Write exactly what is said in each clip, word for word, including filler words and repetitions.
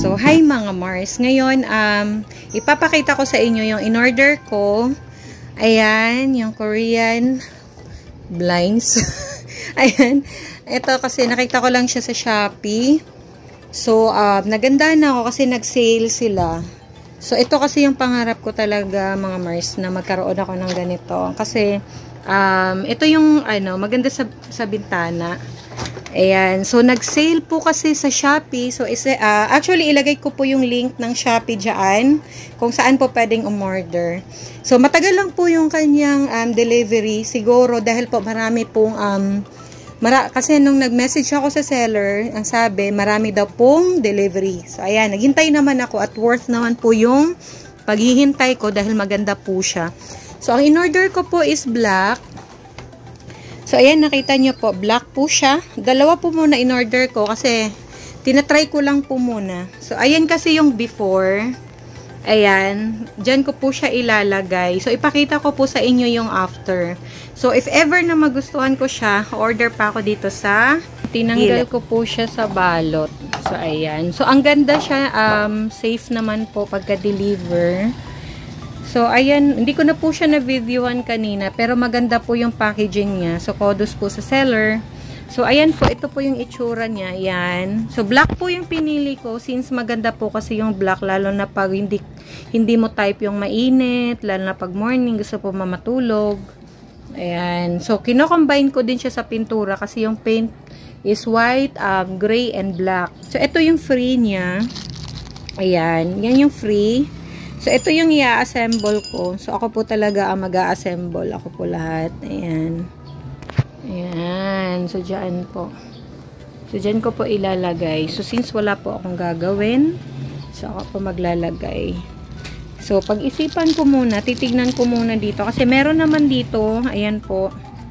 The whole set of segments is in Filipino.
So, hi mga Mars. Ngayon, um, ipapakita ko sa inyo yung in-order ko. Ayan, yung Korean blinds. Ayan. Ito kasi nakita ko lang siya sa Shopee. So, um, naganda na ako kasi nag-sale sila. So, ito kasi yung pangarap ko talaga mga Mars na magkaroon ako ng ganito. Kasi, um, ito yung ano, maganda sa, sa bintana. Ayan. So, nag-sale po kasi sa Shopee. So, is, uh, actually, ilagay ko po yung link ng Shopee dyan kung saan po pwedeng umorder. So, matagal lang po yung kanyang um, delivery. Siguro, dahil po marami pong, um, mara kasi nung nag-message ako sa seller, ang sabi, marami daw pong delivery. So, ayan. Naghintay naman ako at worth naman po yung paghihintay ko dahil maganda po siya. So, ang in-order ko po is black. So, ayan, nakita nyo po, black po siya. Dalawa po muna in-order ko kasi tinatry ko lang po muna. So, ayan kasi yung before. Ayan, dyan ko po siya ilalagay. So, ipakita ko po sa inyo yung after. So, if ever na magustuhan ko siya, order pa ako dito sa tinanggal ko po siya sa balot. So, ayan. So, ang ganda siya. Um, safe naman po pagka-deliver. So, ayan, hindi ko na po siya na-videoan kanina, pero maganda po yung packaging niya. So, kudos po sa seller. So, ayan po, ito po yung itsura niya. Ayan. So, black po yung pinili ko since maganda po kasi yung black, lalo na pag hindi, hindi mo type yung mainit, lalo na pag morning, gusto po mamatulog. Ayan. So, kino-combine ko din siya sa pintura kasi yung paint is white, um, gray, and black. So, ito yung free niya. Ayan. Yan yung free. So, ito yung i-assemble ko. So, ako po talaga ang mag-a-assemble. Ako po lahat. Ayan. Ayan. So, dyan po. So, dyan ko po ilalagay. So, since wala po akong gagawin, so, ako po maglalagay. So, pag-isipan ko muna, titignan ko muna dito. Kasi meron naman dito. Ayan po.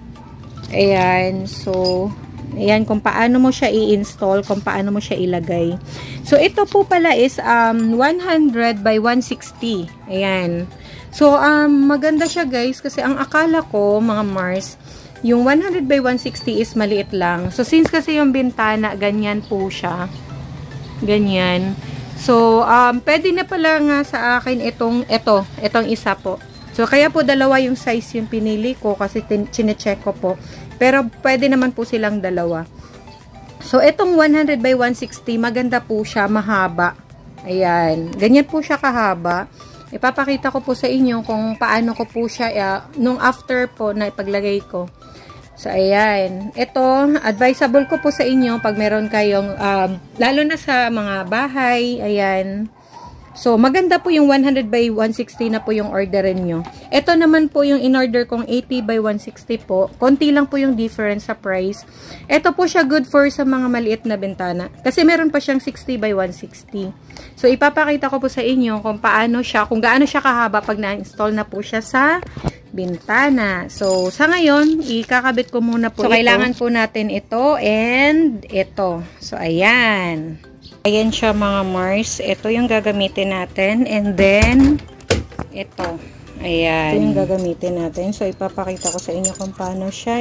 Ayan. So, ayan, kung paano mo siya i-install, kung paano mo siya ilagay. So, ito po pala is um, one hundred by one sixty. Ayan. So, um, maganda siya guys, kasi ang akala ko, mga Mars, yung one hundred by one sixty is maliit lang. So, since kasi yung bintana, ganyan po siya. Ganyan. So, um, pwede na pala nga sa akin itong, ito, itong isa po. So, kaya po dalawa yung size yung pinili ko kasi chinecheck ko po. Pero, pwede naman po silang dalawa. So, itong one hundred by one sixty, maganda po siya, mahaba. Ayan. Ganyan po siya kahaba. Ipapakita ko po sa inyo kung paano ko po siya, uh, nung after po na ipaglagay ko. So, ayan. Ito, advisable ko po sa inyo pag meron kayong, um, lalo na sa mga bahay, ayan. So, maganda po yung one hundred by one sixty na po yung orderin nyo. Ito naman po yung in-order kong eighty by one sixty po. Konti lang po yung difference sa price. Ito po siya good for sa mga maliit na bintana. Kasi meron pa siyang sixty by one sixty. So, ipapakita ko po sa inyo kung paano siya, kung gaano siya kahaba pag na-install na po siya sa bintana. So, sa ngayon, ikakabit ko muna po so, ito. So, kailangan po natin ito and ito. So, ayan. Ayan siya mga Mars. Ito yung gagamitin natin. And then, ito. Ayan. Ito yung gagamitin natin. So, ipapakita ko sa inyo kung paano siya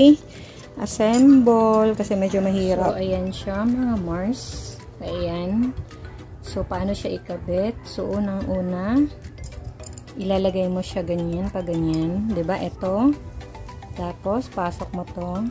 i-assemble. Kasi medyo mahirap. So, ayan siya mga Mars. Ayan. So, paano siya ikabit? So, unang-una, ilalagay mo siya ganyan, pa ganyan. Diba? Ito. Tapos, pasok mo to.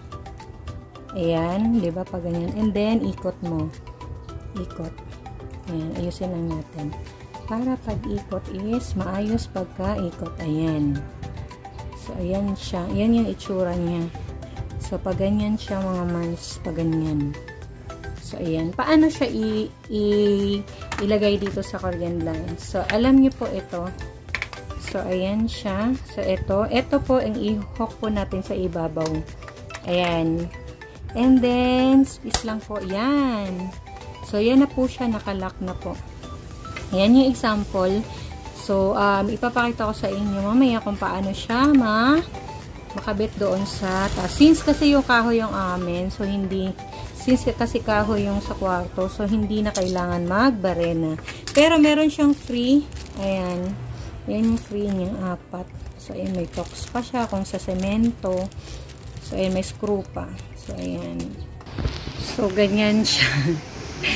Ayan. Diba? Pa ganyan. And then, ikot mo. Ikot. Ayan, ayusin lang natin. Para pag-ikot is maayos pagka-ikot. Ayan. So, ayan siya. Ayan yung itsura niya. So, pag ganyan siya mga Mars, pag ganyan. So, ayan. Paano siya i i ilagay dito sa Korean line? So, alam niyo po ito. So, ayan siya. So, ito. Ito po ang i-hook po natin sa ibabaw. Ayan. And then, squeeze lang po. Ayan. So, yan na po siya, nakalock na po. Yan yung example. So, um, ipapakita ko sa inyo mamaya kung paano siya ma makabit doon sa taas. Since kasi yung kahoy yung amin, so hindi, since kasi kahoy yung sa kwarto, so hindi na kailangan magbarena. Pero meron siyang free. Ayan. Yan yung free niya, apat. So, ayan, may tox pa siya kung sa semento. So, ayan, may screw pa. So, ayan. So, ganyan siya.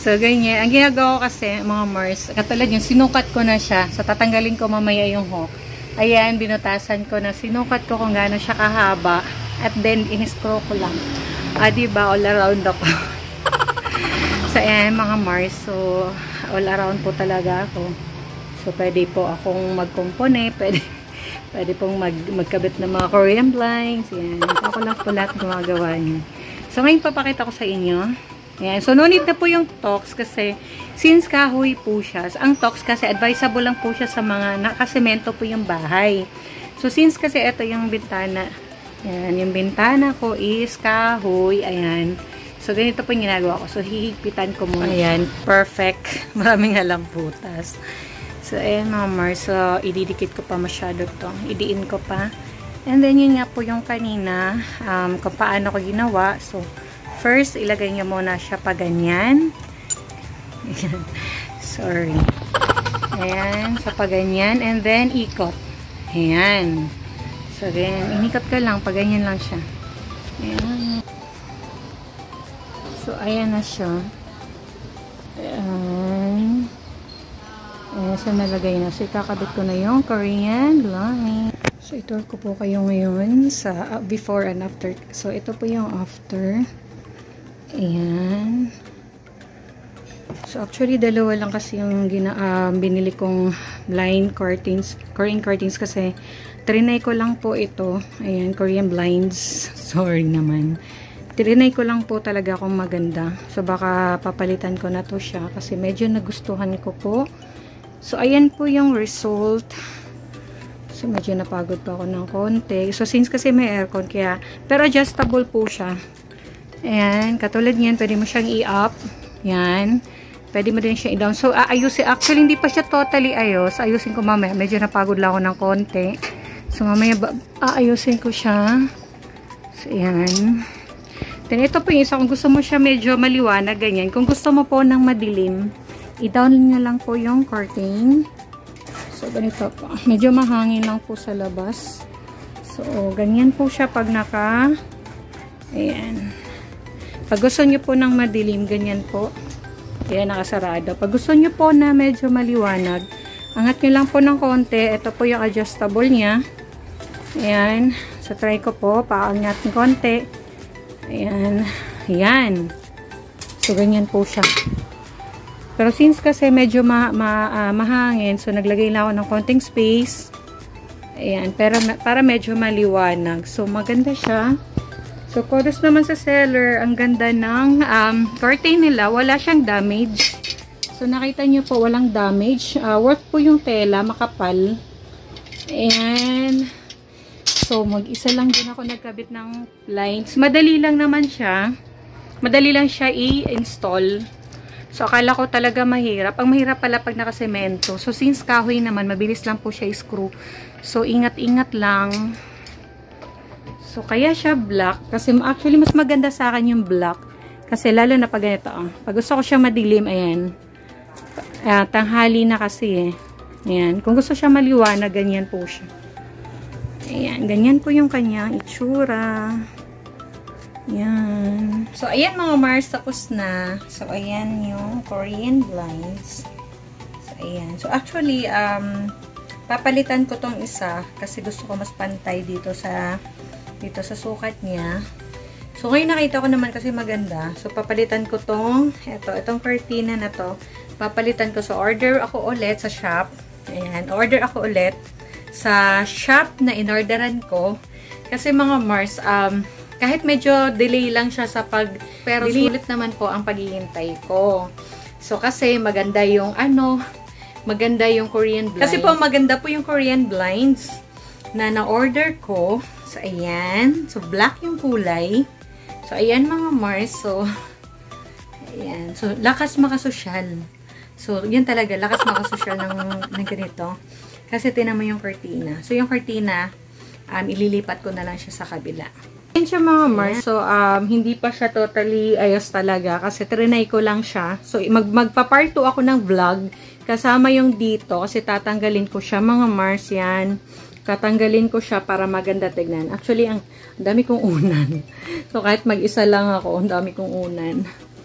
So, ganyan. Ang ginagawa ko kasi, mga Mars, katulad yung sinukat ko na siya. So, tatanggalin ko mamaya yung hook. Ayan, binutasan ko na. Sinukat ko kung gaano siya kahaba. At then, in-screw ko lang. Ah, diba? All around ako. So, ayan, mga Mars. So, all around po talaga ako. So, pwede po akong magkumpone. Pwede, pwede pong mag, magkabit ng mga Korean blinds. Ayan. Ako lang po lahat gumagawa niya. So, ngayon papakita ko sa inyo. Ayan. So, no need na po yung tox kasi since kahoy po siya, ang tox kasi advisable lang po siya sa mga nakasemento po yung bahay. So, since kasi ito yung bintana, ayan, yung bintana ko is kahoy, ayan. So, ganito po yung ginagawa ko. So, hihigpitan ko muna. Ayan, perfect. Maraming halang putas. So, ayan mga Mars. So, ididikit ko pa masyado to. Idiin ko pa. And then, yun nga po yung kanina, um, kung paano ko ginawa. So, first, ilagay niyo muna siya pa ganyan. Ayan. Sorry. Ayan. So, pa ganyan. And then, ikot. Ayan. So, then, inikot ka lang. Pa ganyan lang siya. Ayan. So, ayan na siya. Ayan. Ayan. So, nalagay na. So, ikakabit ko na yung Korean line. So, ito ko po kayo ngayon sa uh, before and after. So, ito po yung after. Ayan. So, actually, dalawa lang kasi yung gina, uh, binili kong blind curtains. Korean curtains kasi trinay ko lang po ito. Ayan, Korean blinds. Sorry naman. Trinay ko lang po talaga kung maganda. So, baka papalitan ko na to siya kasi medyo nagustuhan ko po. So, ayan po yung result. So, medyo napagod pa ako ng konti. So, since kasi may aircon, kaya, pero adjustable po siya. Ayan, katulad niyan, pwede mo siyang i-up. Yan. Pwede mo din siyang i-down. So, aayusin. Actually, hindi pa siya totally ayos. Ayusin ko mamaya. Medyo napagod lang ako ng konti. So, mamaya, aayusin ko siya. So, ayan. Then, ito po yung isa. Kung gusto mo siya medyo maliwanag, ganyan. Kung gusto mo po ng madilim, i-down niya lang po yung curtain. So, ganito po. Medyo mahangin lang po sa labas. So, ganyan po siya pag naka, ayan. Pag gusto nyo po ng madilim, ganyan po. Kaya nakasarado. Pag gusto nyo po na medyo maliwanag, angat nyo lang po ng konti. Ito po yung adjustable niya. Ayan. So, try ko po. Paangat ng konti. Ayan. Ayan. So, ganyan po siya. Pero since kasi medyo ma ma uh, mahangin, so naglagay lang ako ng konting space. Ayan. Pero, para medyo maliwanag. So, maganda siya. So, kudos naman sa seller. Ang ganda ng um, curtain nila. Wala siyang damage. So, nakita nyo po, walang damage. Uh, worth po yung tela, makapal. And, so, mag-isa lang din ako nagkabit ng lines. Madali lang naman siya. Madali lang siya i-install. So, akala ko talaga mahirap. Ang mahirap pala pag nakasemento. So, since kahoy naman, mabilis lang po siya i-screw. So, ingat-ingat lang. So, kaya siya black. Kasi actually, mas maganda sa akin yung black. Kasi lalo na pag ganito. Oh. Pag gusto ko siya madilim, ayan. Uh, tanghali na kasi eh. Ayan. Kung gusto siya maliwanag, ganyan po siya. Ayan. Ganyan po yung kanyang itsura. Ayan. So, ayan mga Mars. Tapos na. So, ayan yung Korean blinds. So, ayan. So, actually, um, papalitan ko tong isa. Kasi gusto ko mas pantay dito sa dito sa sukat niya. So, ngayon nakita ko naman kasi maganda. So, papalitan ko tong, eto, itong cortina na to. Papalitan ko. So, order ako ulit sa shop. Ayan. Order ako ulit sa shop na inorderan ko. Kasi mga Mars, um, kahit medyo delay lang siya sa pag, pero sulit naman po ang paghihintay ko. So, kasi maganda yung ano, maganda yung Korean blinds. Kasi po, maganda po yung Korean blinds na na-order ko. So, ayan. So, black yung kulay. So, ayan mga Mars. So, ayan. So, lakas makasosyal. So, yan talaga. Lakas makasosyal ng, ng ganito. Kasi, tinan mo yung cortina. So, yung cortina, um, ililipat ko na lang siya sa kabila. Ayan siya mga Mars. So, um, hindi pa siya totally ayos talaga. Kasi, trinay ko lang siya. So, mag, magpa-part two ako ng vlog. Kasama yung dito. Kasi, tatanggalin ko siya mga Mars. Yan. Tatanggalin ko siya para maganda tignan. Actually, ang dami kong unan. So, kahit mag-isa lang ako, ang dami kong unan.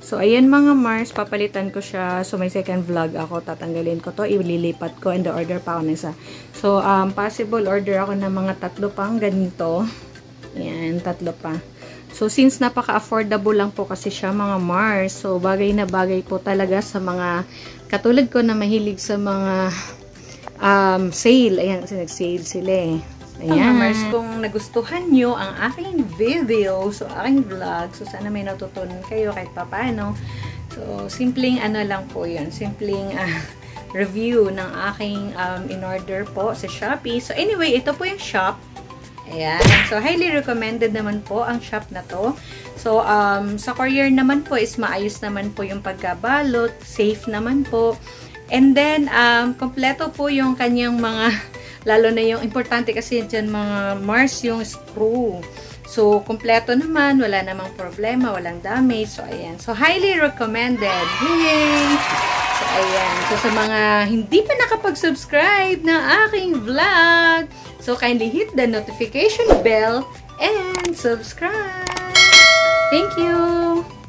So, ayan mga Mars, papalitan ko siya. So, may second vlog ako. Tatanggalin ko to. Ililipat ko and the order pa ako na isa. So, um, possible order ako ng mga tatlo pang ganito. Ayan, tatlo pa. So, since napaka-affordable lang po kasi siya mga Mars. So, bagay na bagay po talaga sa mga katulad ko na mahilig sa mga um, sale. Ayan, kasi nag-sale sila eh. Ayan. Mga Mars, kung nagustuhan nyo ang aking video, so aking vlog, so sana may natutunan kayo kahit papaano. So, simpleng ano lang po yun. Simpleng uh, review ng aking um, in-order po sa Shopee. So, anyway, ito po yung shop. Ayan. So, highly recommended naman po ang shop na to. So, um, sa courier naman po is maayos naman po yung pagkabalot. Safe naman po. And then, um, kompleto po yung kanyang mga lalo na yung importante kasi dyan mga Mars yung screw. So, kompleto naman. Wala namang problema. Walang damage. So, ayan. So, highly recommended. Yay! So, ayan. So, sa mga hindi pa nakapag-subscribe ng aking vlog, so, kindly hit the notification bell and subscribe. Thank you!